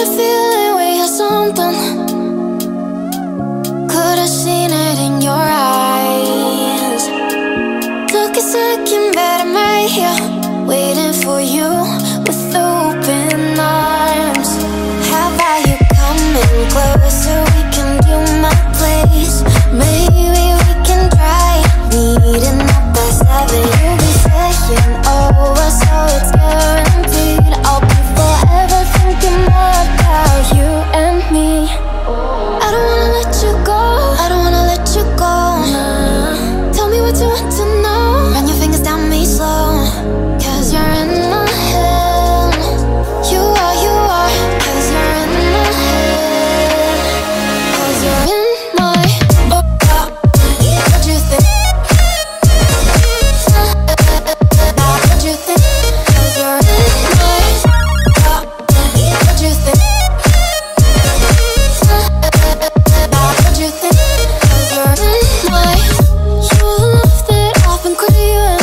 a feeling we had something. Could've seen it in your eyes. Took a second, but I'm right here, waiting for you with open arms. How about you coming closer? We can do my place. Maybe we can try meeting up by 7. You'll be saying over, so it's guaranteed. I'll be forever thinking more about you and me. I don't wanna let you go, I don't wanna let you go. Tell me what you want to know. Run your fingers down me slow, 'cause you're in my head. You are, 'cause you're in my head. 'Cause you're in my what you think? What you think? 'Cause you're in my what you think? What you think? 'Cause you're in my you love that I've been craving.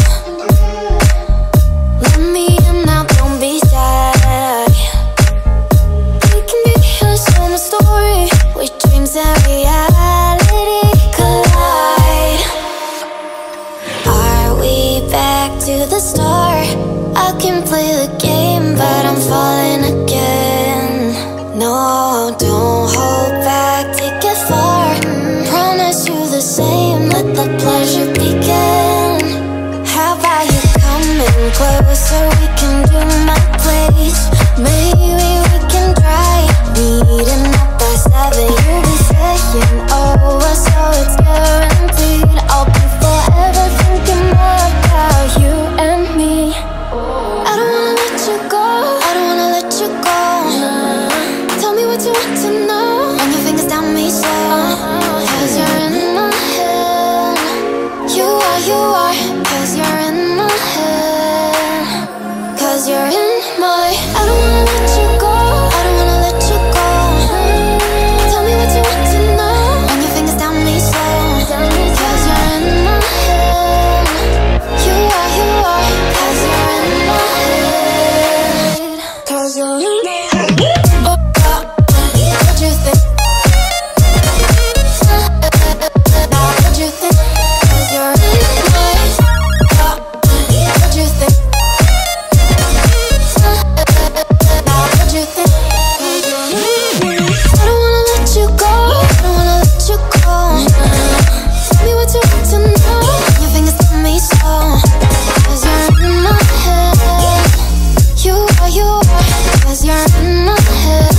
Let me in now, don't be shy. We can be a summer story where dreams and reality collide. Are we back to the start? I can play the game, but I'm falling again. No, don't hold back, take it far. Promise you the same, let the pleasure begin. How about you coming closer? We can do my place. Maybe we can try meeting up by 7. You'll be saying over, so it's guaranteed. I'll be forever thinking more about you and me. I don't wanna let you go, I don't wanna let you go. Tell me what you want to know. Run your fingers down me slow, 'cause you're in my head. You are, 'cause you're in my head. 'Cause you're in my I don't wanna let you go, I don't wanna let you go. Tell me what you want to know. Run your fingers down me slow, 'cause you're in my head. You are, 'cause you're in my head. 'Cause you're in my head. What you think? What you think? 'Cause you're in my what you think? What you think? 'Cause you're in my I don't wanna let you go, I don't wanna let you go. Tell me what you want to know. Your fingers on me slow, 'cause you're in my head. You are, 'cause you're in my head.